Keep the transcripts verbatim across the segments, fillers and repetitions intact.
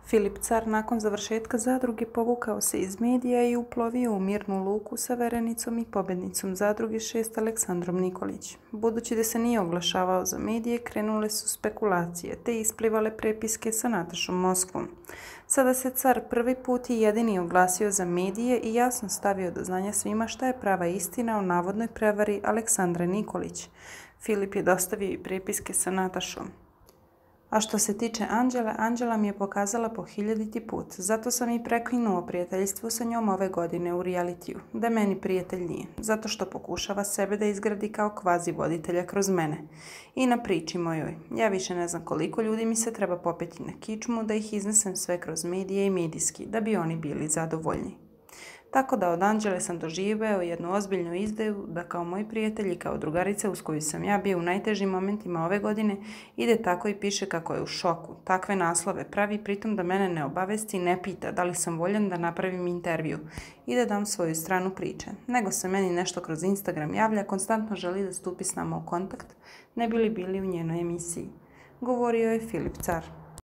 Filip Car nakon završetka zadruge povukao se iz medija i uplovio u mirnu luku sa verenicom i pobjednicom zadruge šest Aleksandrom Nikolić. Budući da se nije oglašavao za medije, krenule su spekulacije te isplivale prepiske sa Natašom Moskvom. Sada se Car prvi put i jedini oglasio za medije i jasno stavio do znanja svima šta je prava istina o navodnoj prevari Aleksandre Nikolić. Filip je dostavio i prepiske sa Natašom. A što se tiče Anđele, Anđela mi je pokazala po hiljaditi put, zato sam i preklinuo prijateljstvo sa njom ove godine u realitiju, da meni prijatelj nije, zato što pokušava sebe da izgradi kao kvazi voditelja kroz mene. I na priči mojoj, ja više ne znam koliko ljudi mi se treba popeti na kičmu da ih iznesem sve kroz medije i medijski, da bi oni bili zadovoljni. Tako da od Anđele sam doživeo jednu ozbiljnu izdaju da kao moj prijatelj i kao drugarica uz koju sam ja bio u najtežim momentima ove godine ide tako i piše kako je u šoku. Takve naslove pravi, pritom da mene ne obavesti i ne pita da li sam voljan da napravim intervju i da dam svoju stranu priče. Nego se meni nešto kroz Instagram javlja, konstantno želi da stupi s nama u kontakt, ne bi li bili u njenoj emisiji. Govorio je Filip Car.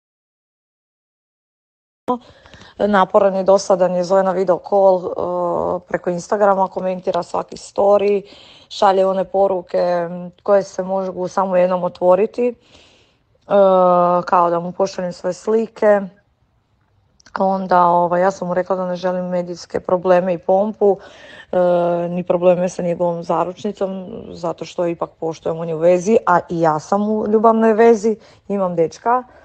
Naporan i dosadan je, zove na video call uh, preko Instagrama, komentira svaki story, šalje one poruke koje se mogu samo jednom otvoriti, uh, kao da mu pošaljem sve slike. Onda ovaj, ja sam mu rekla da ne želim medijske probleme i pompu, uh, ni probleme sa njegovom zaručnicom, zato što ipak poštujem, on je u vezi, a i ja sam u ljubavnoj vezi, imam dečka.